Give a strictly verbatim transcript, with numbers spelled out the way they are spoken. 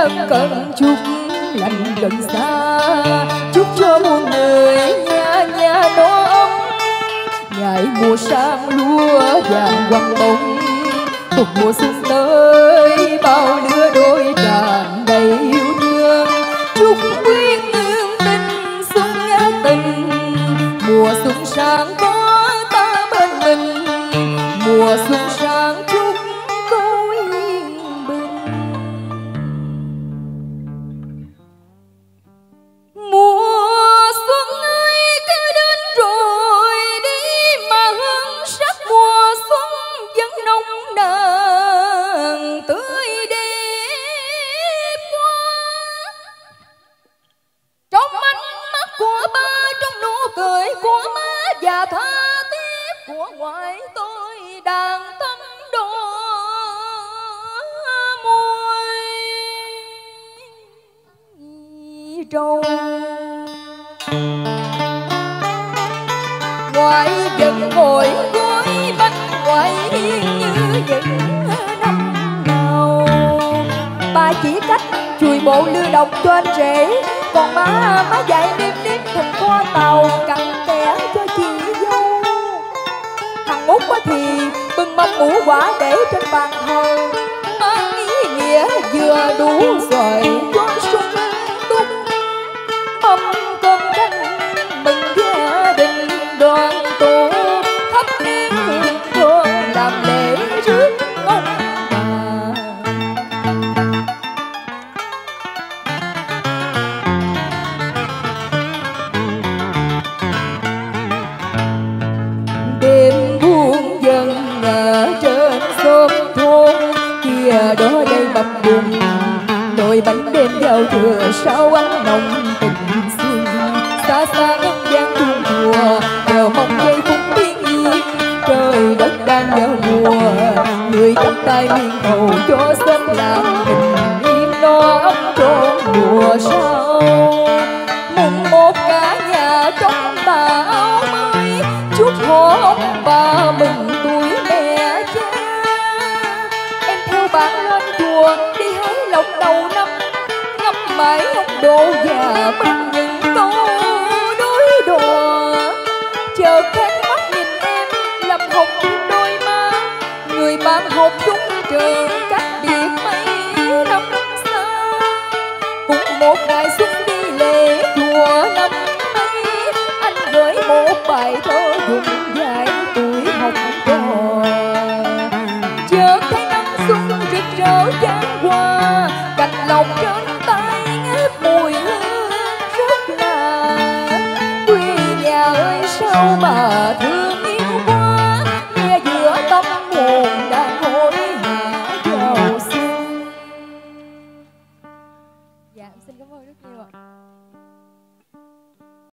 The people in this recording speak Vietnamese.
ân cần chúc lành gần xa, chúc cho muôn người nhà nhà no ấm. Ngày mùa sang lúa vàng quăng bông, một mùa xuân tới bao lứa đôi tràn đầy yêu thương. Chúc quyến lương tình xuân ngã tình, mùa xuân sang có ta bên mình, mùa xuân sang chúc cô yên bình. Mùa xuân ơi cứ đến rồi đi, mà hương sắc mùa xuân vẫn nồng nàn tươi đẹp qua. Trong ánh mắt của ba, trong nụ cười của má, và tha thiết của ngoại tôi đang thắm đỏ môi trầu. Ngoại vẫn ngồi gói bánh ngoại hiên như những năm nào. Ba chỉ cách chùi bộ lưa đồng cho anh rể, còn má má dạy nêm nếm thịt kho tàu cặn kẽ cho chị dâu. Thằng út thì bưng mâm ngũ quả để trên bàn thờ, mang ý nghĩa vừa đủ rồi cho sung túc. Mâm cơm canh mừng gia đình đoàn tụ, thắp nén hương thơm làm lễ rước ông bà. Đêm buông dần ở trên xóm thôn kia đó đây bập bùng, nồi bánh đêm giao thừa sao ăn nồng tình xuân. Xa xa ngân gian chuông chùa chờ mong giây phút bình yên, trời đất đang vào mùa người chắp tay miên cầu cho xóm làng bình yên no ấm trọn mùa sau. Mùng một cả nhà trong tà áo mới, chúc họ ông bà mừng tuổi mẹ cha. Em theo bạn lên chùa đi hái lộc đầu năm, ngắm mãi ông đồ già mang những câu đối đùa. Chợt thấy mắt nhìn em làm hồng đôi má, người bạn học chung trường cách biệt mấy năm xa. Cũng một ngày xuân đi lễ chùa năm ấy, anh gửi một bài thơ dùng dạy tuổi học trò. Chợt thấy nắng xuân rực rỡ chan hoa, cành lộc trên tay ngát mùi hương rất là. Quê nhà ơi sao mà thương